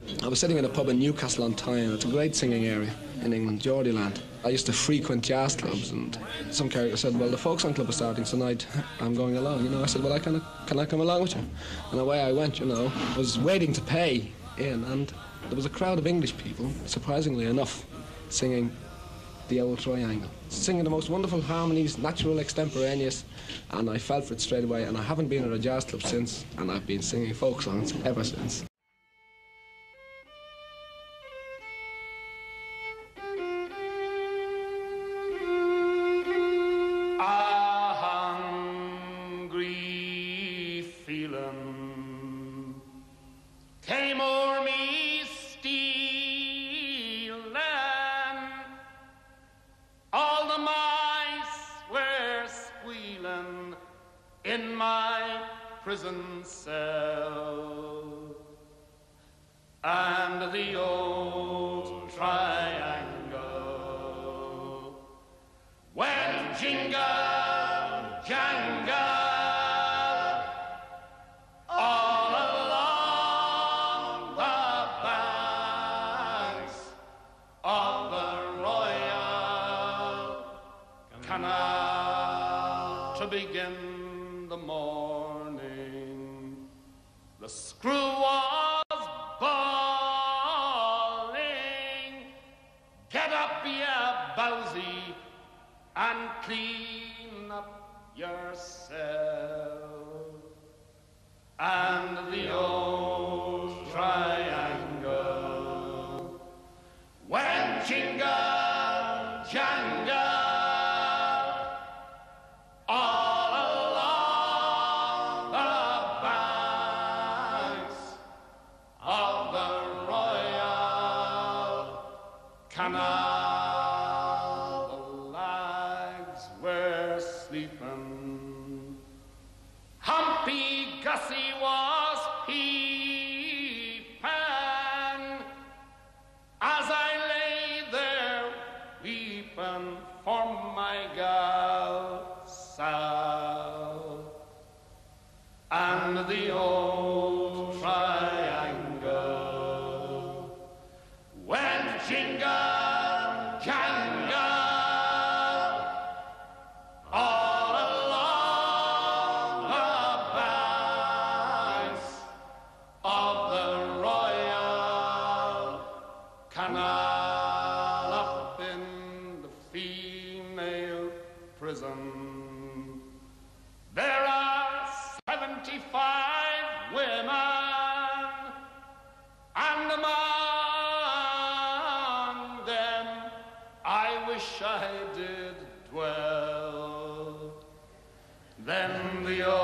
I was sitting in a pub in Newcastle on Tyne. It's a great singing area in England, Geordieland. I used to frequent jazz clubs, and some character said, well, the folk song club is starting tonight. I'm going along, you know. I said, well, can I come along with you? And away I went, you know. I was waiting to pay in, and there was a crowd of English people, surprisingly enough, singing the old triangle, singing the most wonderful harmonies, natural extemporaneous, and I fell for it straight away, and I haven't been at a jazz club since, and I've been singing folk songs ever since. Prison cell, and the old triangle went jingle jangle all along the banks of the Royal Canal to begin the morning. The screw was bawling, get up, ya bowsy, and clean up yourself. And the old triangle went jingle jangle all along the banks of the Royal Canal. The lags were sleeping. Humpy Gussie was peeping as I lay there weeping for my gal Sal. And the old triangle went jingle jangle all along the banks of the Royal Canal, up in the female prison. There are 75 women, and among them I wish I did dwell. Then the